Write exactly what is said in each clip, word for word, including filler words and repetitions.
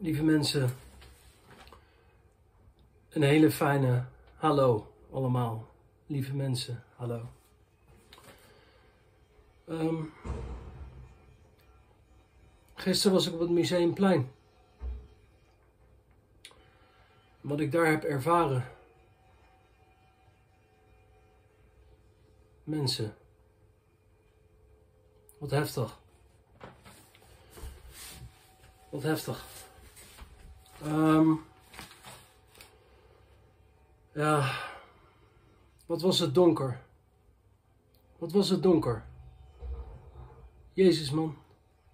Lieve mensen, een hele fijne hallo allemaal. Lieve mensen, hallo. Um, gisteren was ik op het Museumplein. Wat ik daar heb ervaren. Mensen. Wat heftig. Wat heftig. Um, ja, wat was het donker. Wat was het donker. Jezus, man.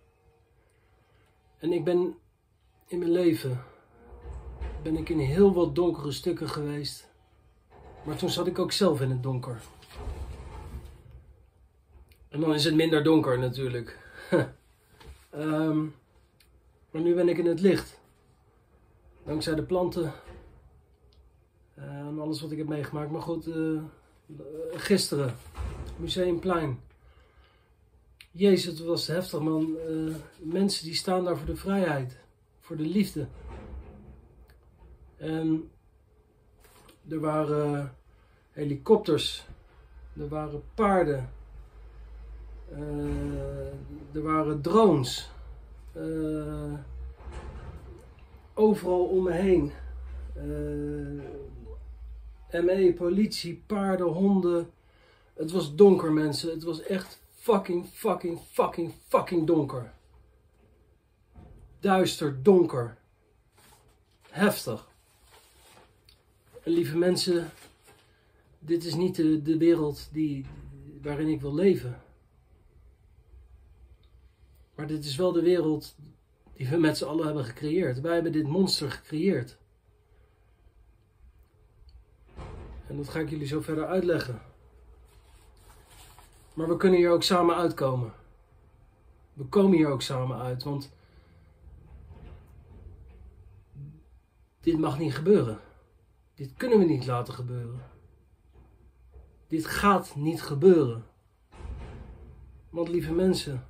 En ik ben in mijn leven, ben ik in heel wat donkere stukken geweest. Maar toen zat ik ook zelf in het donker. En dan is het minder donker natuurlijk. um, maar nu ben ik in het licht. Dankzij de planten. Uh, en alles wat ik heb meegemaakt. Maar goed, uh, gisteren. Museumplein. Jezus, het was heftig, man. Uh, mensen die staan daar voor de vrijheid. Voor de liefde. En er waren helikopters. Er waren paarden. Uh, er waren drones. Uh, overal om me heen. Uh, M E, politie, paarden, honden. Het was donker, mensen. Het was echt fucking, fucking, fucking, fucking donker. Duister, donker. Heftig. En lieve mensen, dit is niet de, de wereld die, waarin ik wil leven. Maar dit is wel de wereld die we met z'n allen hebben gecreëerd. Wij hebben dit monster gecreëerd. En dat ga ik jullie zo verder uitleggen. Maar we kunnen hier ook samen uitkomen. We komen hier ook samen uit, want dit mag niet gebeuren. Dit kunnen we niet laten gebeuren. Dit gaat niet gebeuren. Want lieve mensen,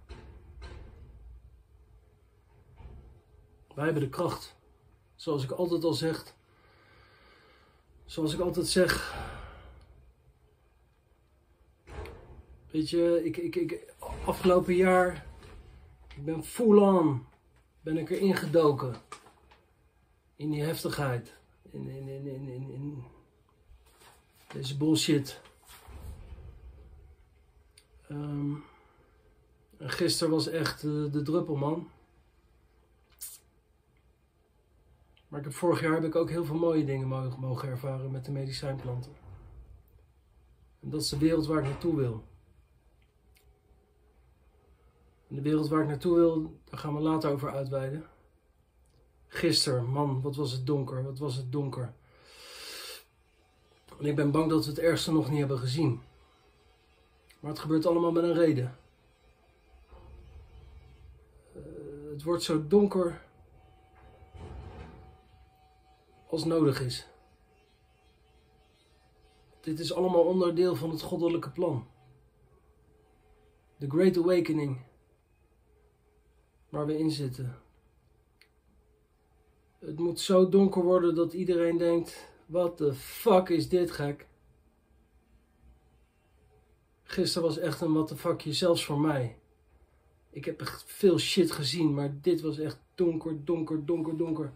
wij hebben de kracht. Zoals ik altijd al zeg. Zoals ik altijd zeg. Weet je, ik, ik, ik, afgelopen jaar, ik ben full on, ben ik erin gedoken. In die heftigheid. In, in, in, in, in, in deze bullshit. Um, en gisteren was echt uh, de druppel, man. Maar ik heb, vorig jaar heb ik ook heel veel mooie dingen mogen, mogen ervaren met de medicijnplanten. En dat is de wereld waar ik naartoe wil. En de wereld waar ik naartoe wil, daar gaan we later over uitweiden. Gisteren, man, wat was het donker, wat was het donker. En ik ben bang dat we het ergste nog niet hebben gezien. Maar het gebeurt allemaal met een reden. Uh, het wordt zo donker als nodig is. Dit is allemaal onderdeel van het goddelijke plan. The Great Awakening. Waar we in zitten. Het moet zo donker worden dat iedereen denkt, what the fuck is dit gek? Gisteren was echt een what the fuckje, zelfs voor mij. Ik heb echt veel shit gezien, maar dit was echt donker, donker, donker, donker.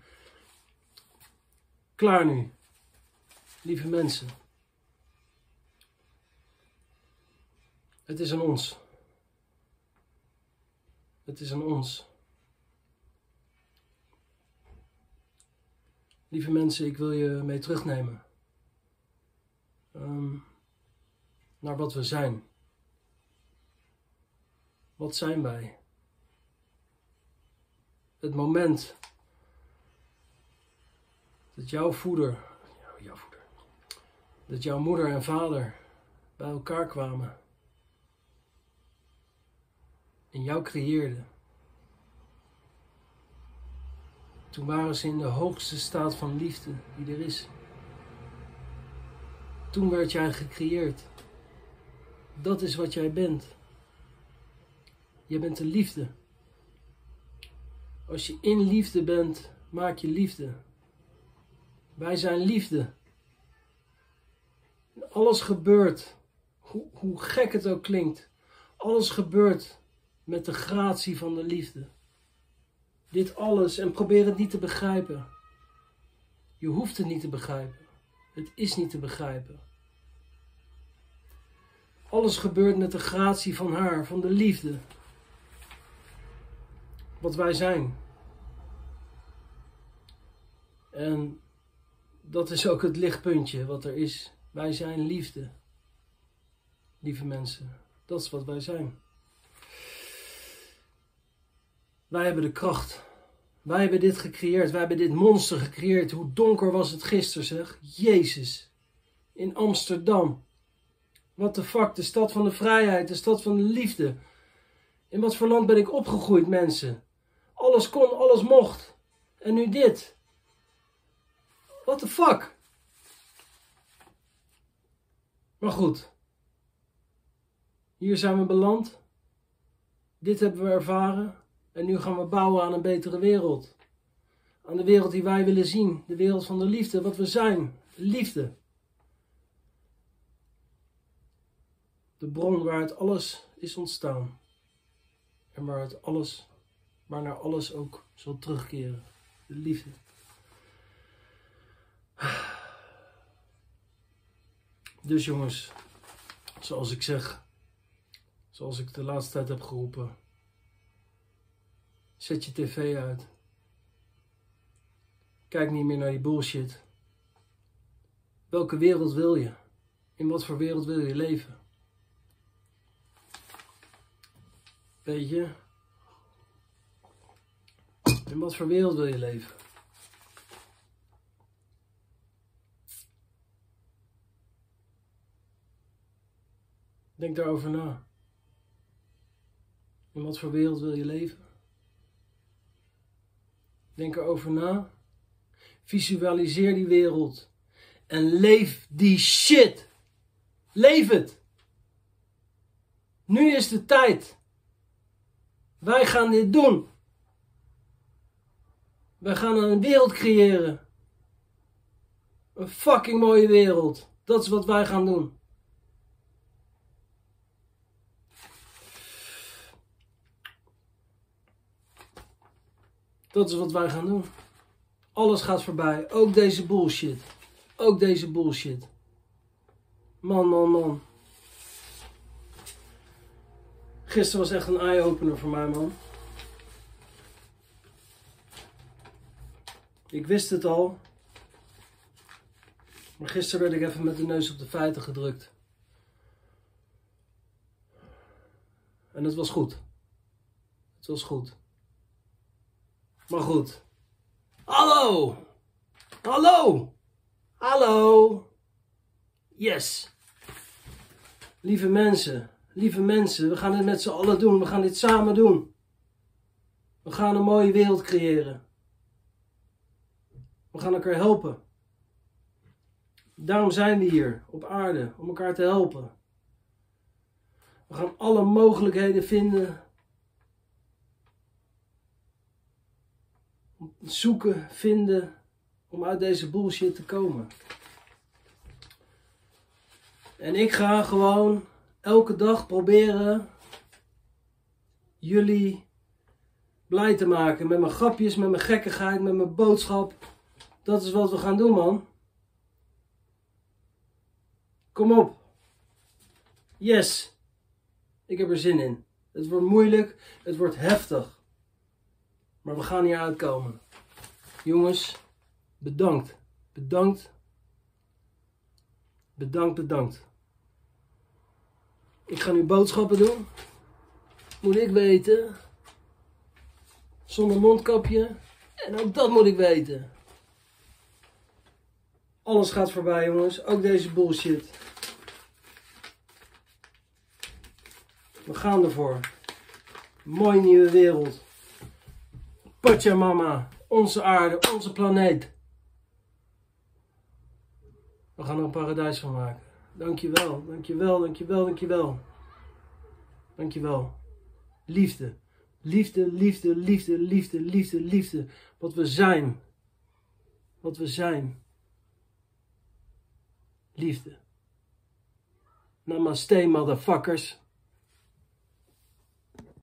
Klaar nu. Lieve mensen. Het is aan ons. Het is aan ons. Lieve mensen, ik wil je mee terugnemen. Um, naar wat we zijn. Wat zijn wij? Het moment dat jouw voeder, jouw voeder, dat jouw moeder en vader bij elkaar kwamen en jou creëerden. Toen waren ze in de hoogste staat van liefde die er is. Toen werd jij gecreëerd. Dat is wat jij bent. Je bent de liefde. Als je in liefde bent, Maak je liefde. Wij zijn liefde. Alles gebeurt, hoe, hoe gek het ook klinkt, alles gebeurt met de gratie van de liefde. Dit alles, en probeer het niet te begrijpen. Je hoeft het niet te begrijpen. Het is niet te begrijpen. Alles gebeurt met de gratie van haar, van de liefde. Wat wij zijn. En dat is ook het lichtpuntje wat er is. Wij zijn liefde. Lieve mensen, dat is wat wij zijn. Wij hebben de kracht. Wij hebben dit gecreëerd. Wij hebben dit monster gecreëerd. Hoe donker was het gisteren, zeg. Jezus. In Amsterdam. What the fuck. De stad van de vrijheid. De stad van de liefde. In wat voor land ben ik opgegroeid, mensen? Alles kon, alles mocht. En nu dit. What the fuck. Maar goed. Hier zijn we beland. Dit hebben we ervaren. En nu gaan we bouwen aan een betere wereld. Aan de wereld die wij willen zien. De wereld van de liefde. Wat we zijn. Liefde. De bron waaruit alles is ontstaan. En waaruit alles, waarnaar alles ook zal terugkeren. De liefde. Dus jongens. Zoals ik zeg. Zoals ik de laatste tijd heb geroepen. Zet je tv uit. Kijk niet meer naar die bullshit. Welke wereld wil je? In wat voor wereld wil je leven? Weet je? In wat voor wereld wil je leven? Denk daarover na. In wat voor wereld wil je leven? Denk erover na. Visualiseer die wereld. En leef die shit. Leef het. Nu is de tijd. Wij gaan dit doen. Wij gaan een wereld creëren. Een fucking mooie wereld. Dat is wat wij gaan doen. Dat is wat wij gaan doen. Alles gaat voorbij. Ook deze bullshit. Ook deze bullshit. Man, man, man. Gisteren was echt een eye-opener voor mij, man. Ik wist het al. Maar gisteren werd ik even met de neus op de feiten gedrukt. En het was goed. Het was goed. Maar goed. Hallo! Hallo! Hallo! Yes! Lieve mensen, lieve mensen, we gaan dit met z'n allen doen. We gaan dit samen doen. We gaan een mooie wereld creëren. We gaan elkaar helpen. Daarom zijn we hier op aarde, om elkaar te helpen. We gaan alle mogelijkheden vinden. Zoeken, vinden, om uit deze bullshit te komen. En ik ga gewoon elke dag proberen jullie blij te maken. Met mijn grapjes, met mijn gekkigheid, met mijn boodschap. Dat is wat we gaan doen, man. Kom op. Yes. Ik heb er zin in. Het wordt moeilijk, het wordt heftig. Maar we gaan hier uitkomen. Jongens, bedankt. Bedankt. Bedankt, bedankt. Ik ga nu boodschappen doen. Moet ik weten. Zonder mondkapje. En ook dat moet ik weten. Alles gaat voorbij, jongens. Ook deze bullshit. We gaan ervoor. Mooie nieuwe wereld. Pachamama, onze aarde, onze planeet. We gaan er een paradijs van maken. Dankjewel, dankjewel, dankjewel, dankjewel. Dankjewel. Liefde. Liefde, liefde, liefde, liefde, liefde, liefde. Wat we zijn. Wat we zijn. Liefde. Namaste, motherfuckers.